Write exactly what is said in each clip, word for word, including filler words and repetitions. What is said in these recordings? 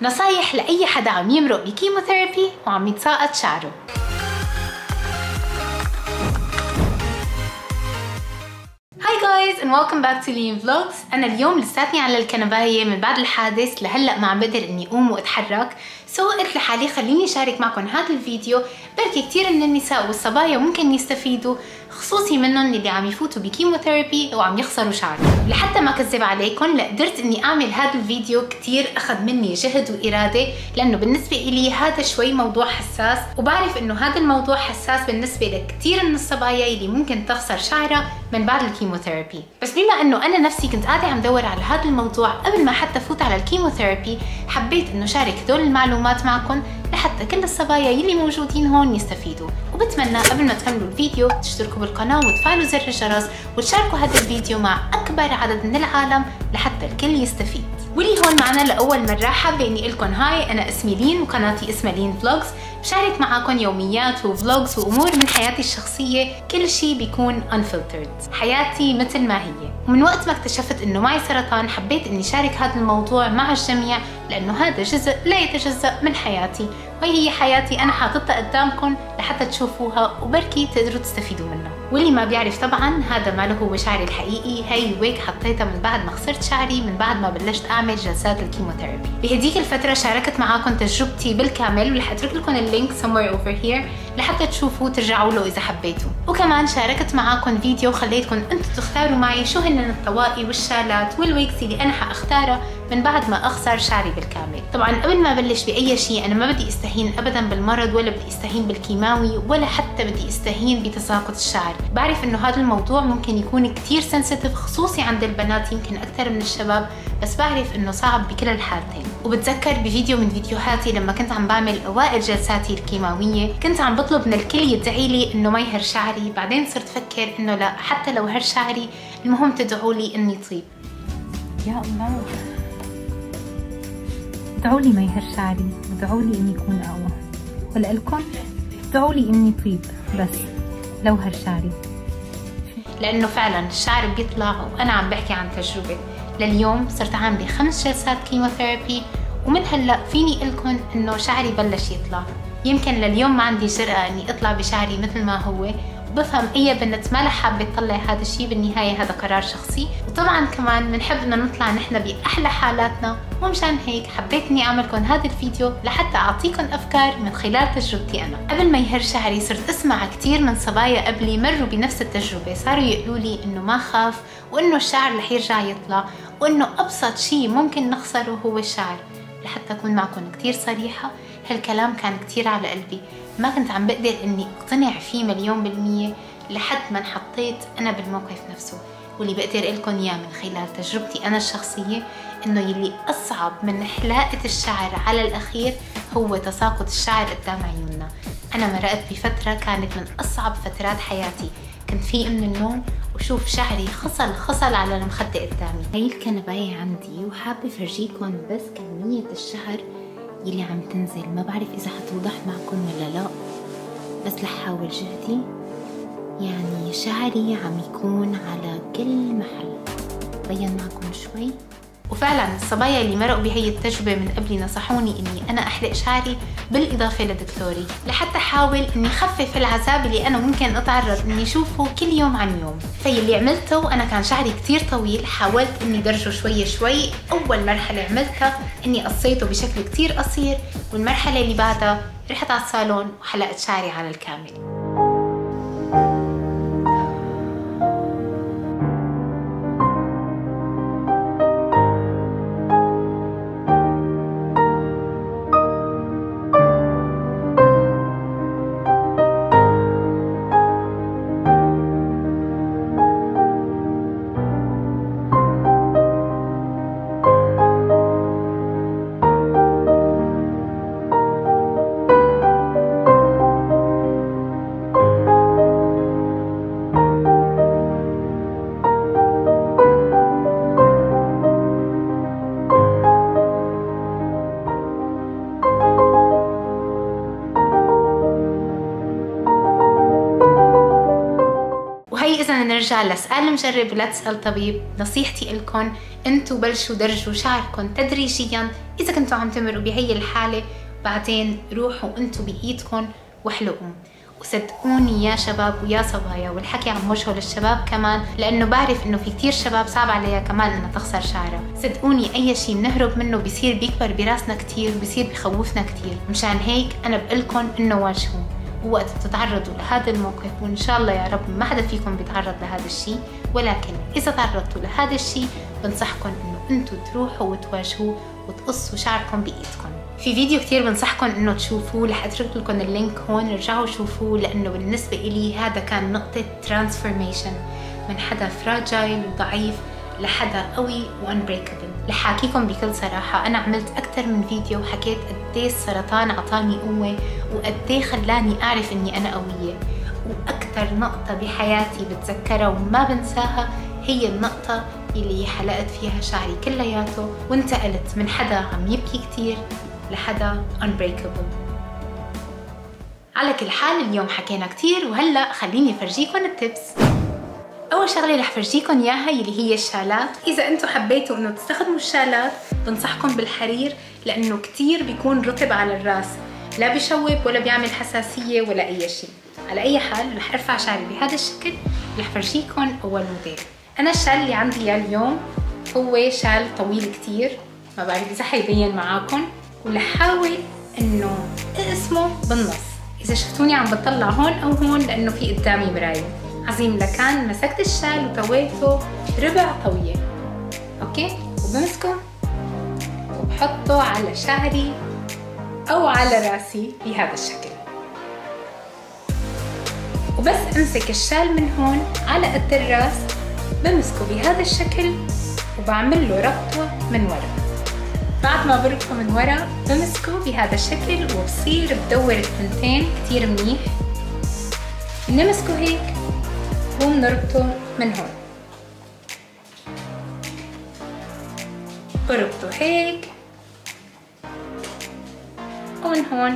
نصايح لأي حدا عم يمرق بكيموثيرابي وعم يتساقط شعره. هاي جايز and welcome back to Lean Vlogs. أنا اليوم لساتني على الكنباية من بعد الحادث، لهلأ ما عم بقدر إني أقوم وأتحرك، سو قلت لحالي خليني شارك معكم هذا الفيديو، بركي كتير من النساء والصبايا ممكن يستفيدوا، خصوصي منهم اللي عم يفوتوا بكيموثيرابي وعم يخسروا شعرهم. لحتى ما كذب عليكم لقدرت إني أعمل هذا الفيديو، كتير أخذ مني جهد وإرادة، لأنه بالنسبة إلي هذا شوي موضوع حساس، وبعرف إنه هذا الموضوع حساس بالنسبة لكتير من الصبايا اللي ممكن تخسر شعرها من بعد الكيموثيرابي. بس بما إنه أنا نفسي كنت قاعدة عم دور على هذا الموضوع قبل ما حتى فوت على الكيموثيرابي، حبيت إنه شارك هدول المعلومات معكم لحتى كل الصبايا يلي موجودين هون يستفيدوا. وبتمنى قبل ما تكملوا الفيديو تشتركوا بالقناة وتفعلوا زر الجرس وتشاركوا هذا الفيديو مع أكبر عدد من العالم لحتى الكل يستفيد. واللي هون معنا لأول مرة حابة إني لكم هاي، أنا اسمي لين وقناتي اسمها لين فلوجز، بشارك معاكم يوميات وفلوجز وأمور من حياتي الشخصية، كل شيء بيكون unfiltered، حياتي مثل ما هي. ومن وقت ما اكتشفت إنه معي سرطان حبيت إني شارك هذا الموضوع مع الجميع، لأنه هذا جزء لا يتجزأ من حياتي، وهي هي حياتي أنا حاطتها قدامكم لحتى تشوفوها وبركي تقدروا تستفيدوا منها. واللي ما بيعرف طبعا هذا ما له هو شعري الحقيقي، هاي الويك حطيتها من بعد ما خسرت شعري، من بعد ما بلشت أعمل جلسات الكيموثيرابي. بهديك الفترة شاركت معاكم تجربتي بالكامل، ورح أترك لكم اللينك somewhere over here لحتى تشوفوه ترجعوا له إذا حبيتوا. وكمان شاركت معاكم فيديو وخليتكم أنتم تختاروا معي شو هن الطواقي والشالات والويكس اللي أنا حأختارها من بعد ما أخسر شعري بالكامل. طبعا قبل ما أبلش بأي شيء أنا ما بدي استهين أبدا بالمرض، ولا بدي استهين بالكيماوي، ولا حتى بدي استهين بتساقط الشعر. بعرف إنه هذا الموضوع ممكن يكون كتير سنسيتيف، خصوصي عند البنات يمكن أكثر من الشباب، بس بعرف إنه صعب بكل الحالتين. وبتذكر بفيديو من فيديوهاتي لما كنت عم بعمل أوائل جلساتي الكيماوية كنت عم بطلب من الكل يدعي لي إنه ما يهر شعري، بعدين صرت أفكر إنه لا، حتى لو هر شعري المهم تدعوا لي إني طيب. يا الله، ادعوا لي ما يهر شعري، ادعوا لي إني أكون أقوى، ولألكم ادعوا لي إني طيب بس لو هر شعري، لأنه فعلا الشعر بيطلع. وأنا عم بحكي عن تجربة، لليوم صرت عاملة خمس جلسات كيموثيرابي، ومن هلا فيني لكم إنه شعري بلش يطلع. يمكن لليوم ما عندي جرأة إني أطلع بشعري مثل ما هو، وبفهم أي بنت ما لها حابة تطلع هذا الشيء، بالنهاية هذا قرار شخصي. وطبعا كمان بنحب إنه نطلع نحن بأحلى حالاتنا، ومشان هيك حبيت إني أعملكم هذا الفيديو لحتى أعطيكم أفكار من خلال تجربتي أنا. قبل ما يهر شعري صرت أسمع كثير من صبايا قبلي مروا بنفس التجربة، صاروا يقولوا لي إنه ما خاف، وإنه الشعر رح يرجع يطلع، وإنه أبسط شيء ممكن نخسره هو الشعر. لحتى أكون معكم كتير صريحة، هالكلام كان كتير على قلبي، ما كنت عم بقدر إني أقتنع فيه مليون بالمية لحد ما انحطيت أنا بالموقف نفسه. واللي بقدر لكم إياه من خلال تجربتي أنا الشخصية إنه يلي أصعب من حلاقة الشعر على الأخير هو تساقط الشعر قدام عيوننا. أنا مرقت بفترة كانت من أصعب فترات حياتي، كنت فيق من النوم وشوف شعري خصل خصل على المخدة قدامي. هاي الكنباية عندي، وحابة فرجيكم بس كمية الشعر يلي عم تنزل، ما بعرف إذا حتوضح معكم ولا لا، بس رح حاول جهدي. يعني شعري عم يكون على كل محل، بين معكم شوي. وفعلا الصبايا اللي مرقوا بهي التجربة من قبلي نصحوني إني أنا أحلق شعري بالإضافة لدكتوري، لحتى أحاول إني خفف العذاب اللي أنا ممكن أتعرض إني أشوفه كل يوم عن يوم. فاللي عملته أنا كان شعري كتير طويل، حاولت إني درجه شوي شوي. أول مرحلة عملتها إني قصيته بشكل كتير قصير، والمرحلة اللي بعدها رحت على الصالون وحلقت شعري على الكامل. إذا نرجع لسأل مجرب ولا تسأل طبيب، نصيحتي لكم انتوا بلشوا درجوا شعركم تدريجيا اذا كنتوا عم تمروا بهي الحالة بعدين روحوا انتوا بايدكم واحلقوا. وصدقوني يا شباب ويا صبايا، والحكي عن وجهه للشباب كمان، لانه بعرف انه في كتير شباب صعب عليها كمان انها تخسر شعرها. صدقوني اي شيء بنهرب منه بيصير بيكبر براسنا كتير، بيصير بخوفنا كتير. مشان هيك انا بقلكن انه واجهوا، ووقت بتتعرضوا لهذا الموقف، وان شاء الله يا رب ما حدا فيكم بيتعرض لهذا الشيء، ولكن اذا تعرضتوا لهذا الشيء بنصحكم انه انتوا تروحوا وتواجهوه وتقصوا شعركم بايدكم. في فيديو كتير بنصحكم انه تشوفوه، رح اترك لكم اللينك هون، رجعوا شوفوه، لانه بالنسبه إلي هذا كان نقطه ترانسفورميشن من حدا فراجايل وضعيف لحدا قوي وانبريكبل. رح احكيكم بكل صراحه، انا عملت اكثر من فيديو وحكيت قديه السرطان اعطاني قوه وقديه خلاني اعرف اني انا قويه. واكثر نقطه بحياتي بتذكرها وما بنساها هي النقطه اللي حلقت فيها شعري كلياته وانتقلت من حدا عم يبكي كتير لحدا unbreakable. على كل حال اليوم حكينا كتير، وهلأ خليني فرجيكم التبس. أول شغلة رح فرجيكم إياها اللي هي الشالات. إذا أنتم حبيتوا إنه تستخدموا الشالات بنصحكم بالحرير، لأنه كتير بيكون رطب على الراس، لا بيشوب ولا بيعمل حساسية ولا أي شيء. على أي حال رح أرفع شعري بهذا الشكل، رح فرجيكم أول موديل. أنا الشال اللي عندي إياه اليوم هو شال طويل كتير، ما بعرف إذا حيبين معاكم، ورح حاول إنه أقسمه بالنص. إذا شفتوني عم بطلع هون أو هون لأنه في قدامي مراية. عظيم لكان مسكت الشال وطويته ربع طوية، أوكي، وبمسكه وبحطه على شعري أو على راسي بهذا الشكل، وبس أمسك الشال من هون على قد الراس بمسكه بهذا الشكل وبعمل له ربطه من ورا. بعد ما بربطه من ورا بمسكه بهذا الشكل وبصير بدور الثنتين كتير منيح. بنمسكه هيك وبنربطه من هون، بربطه هيك ومن هون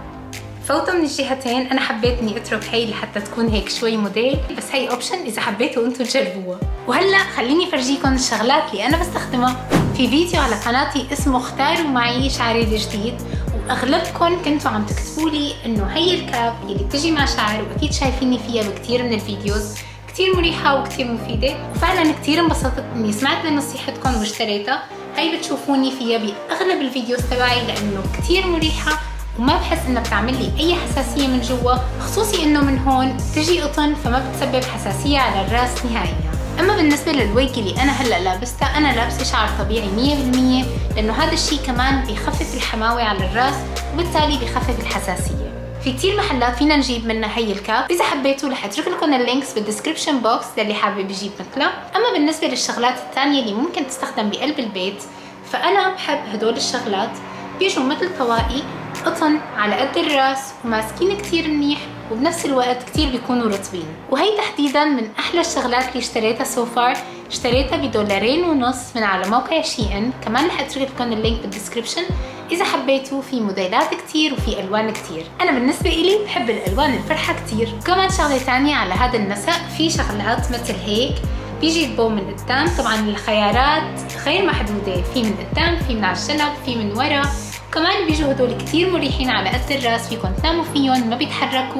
فوته من الجهتين. انا حبيت اني اترك هي لحتى تكون هيك شوي موديل، بس هي اوبشن اذا حبيتوا انتم تجربوها. وهلا خليني فرجيكم الشغلات اللي انا بستخدمها في فيديو على قناتي اسمه اختاروا معي شعري الجديد، واغلبكم كنتوا عم تكتبوا لي انه هي الكاب اللي بتجي مع شعر، واكيد شايفيني فيها بكثير من الفيديوز، كثير مريحه وكثير مفيده، وفعلا كثير انبسطت اني سمعت لنصيحتكم واشتريتها. هي بتشوفوني فيها باغلب الفيديوز تبعي لانه كثير مريحه وما بحس انها بتعمل لي اي حساسيه من جوا، خصوصي انه من هون تجي قطن فما بتسبب حساسيه على الراس نهائيا. اما بالنسبه للويج اللي انا هلا لابستها، انا لابسه شعر طبيعي مية بالمية، لانه هذا الشيء كمان بيخفف الحماوه على الراس وبالتالي بيخفف الحساسيه. في كتير محلات فينا نجيب منها هي الكاب، اذا حبيتوا رح اترك لكم اللينكس بالدسكربشن بوكس للي حابب يجيب مثلها. اما بالنسبه للشغلات الثانيه اللي ممكن تستخدم بقلب البيت، فانا بحب هدول الشغلات، بيجوا مثل طواقي قطن على قد الراس وماسكين كتير منيح، وبنفس الوقت كتير بيكونوا رطبين. وهي تحديدا من احلى الشغلات اللي اشتريتها سو فار، اشتريتها بدولارين ونص من على موقع شي ان، كمان رح اترك لكم اللينك بالدسكربشن اذا حبيتوا. في موديلات كتير وفي الوان كتير، انا بالنسبه إلي بحب الالوان الفرحه كتير. وكمان شغله ثانيه على هذا المساء، في شغلات مثل هيك بيجي البو من قدام، طبعا الخيارات غير محدوده، في من قدام، في من على الجنب، في من ورا، كمان بيجوا هدول كتير مريحين على قد الراس، فيكم تناموا فيهم ما بيتحركوا،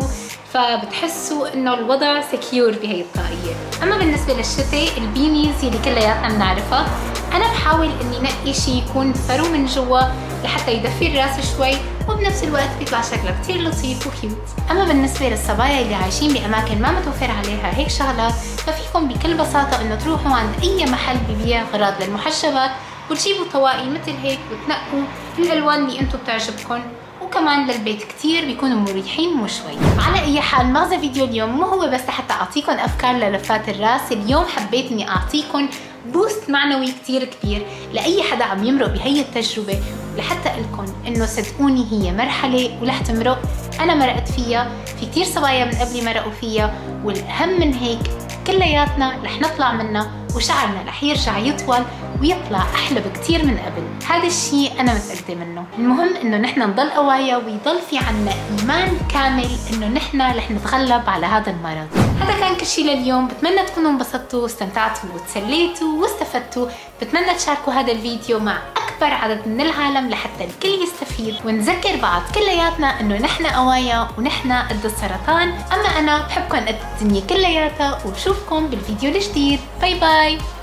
فبتحسوا انه الوضع سكيور بهي الطاقية. اما بالنسبة للشتاء، البينيز اللي كلياتنا بنعرفها، انا بحاول اني نقي شيء يكون فرو من جوا لحتى يدفي الراس شوي، وبنفس الوقت بيطلع شكلها كتير لطيف وكيوت. اما بالنسبة للصبايا اللي عايشين باماكن ما متوفر عليها هيك شغلات، ففيكم بكل بساطة انه تروحوا عند اي محل ببيع اغراض للمحجبات وتجيبوا طواقي مثل هيك وتنقوا الالوان اللي انتم بتعجبكم، وكمان للبيت كتير بيكونوا مريحين مو شوي. على اي حال، مغزى فيديو اليوم مو هو بس لحتى اعطيكم افكار للفات الراس، اليوم حبيت اني اعطيكم بوست معنوي كتير كبير لاي حدا عم يمرق بهي التجربه، ولحتى لكم انه صدقوني هي مرحله ورح تمرق، انا مرقت فيها، في كتير صبايا من قبلي مرقوا فيها، والاهم من هيك كلياتنا رح نطلع منها وشعرنا رح يرجع يطول ويطلع احلى بكتير من قبل. هذا الشيء انا متاكده منه. المهم انه نحن نضل قوايا ويضل في عنا ايمان كامل انه نحن رح نتغلب على هذا المرض. هذا كان كل شيء لليوم، بتمنى تكونوا انبسطتوا واستمتعتوا وتسليتوا واستفدتوا. بتمنى تشاركوا هذا الفيديو مع اكثر لاكبر عدد من العالم لحتى الكل يستفيد، ونذكر بعض كلياتنا انه نحن قوايا ونحن قد السرطان. اما انا بحبكم قد الدنيا كلياتها، وبشوفكم بالفيديو الجديد. باي باي.